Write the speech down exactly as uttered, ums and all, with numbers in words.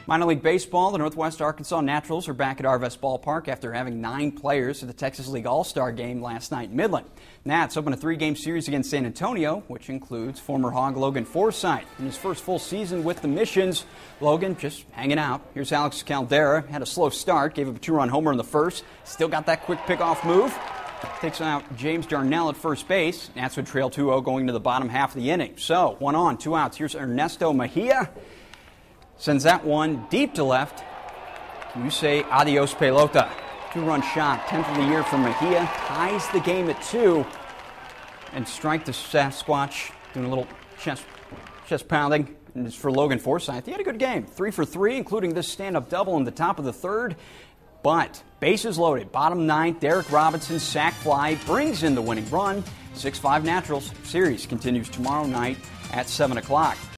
Minor League Baseball, the Northwest Arkansas Naturals are back at Arvest Ballpark after having nine players at the Texas League All-Star Game last night in Midland. Nats open a three-game series against San Antonio, which includes former Hog Logan Forsythe. In his first full season with the Missions, Logan just hanging out. Here's Alex Caldera. Had a slow start, gave up a two-run homer in the first. Still got that quick pickoff move. Takes out James Darnell at first base. Nats would trail two oh going to the bottom half of the inning. So, one on, two outs. Here's Ernesto Mejia. Sends that one deep to left. You say adios pelota. Two-run shot, tenth of the year for Mejia. Ties the game at two. And strike the Sasquatch, doing a little chest, chest pounding. And it's for Logan Forsythe. He had a good game. Three for three, including this stand-up double in the top of the third. But bases loaded. Bottom ninth, Derek Robinson's sac fly brings in the winning run. six five Naturals. Series continues tomorrow night at seven o'clock.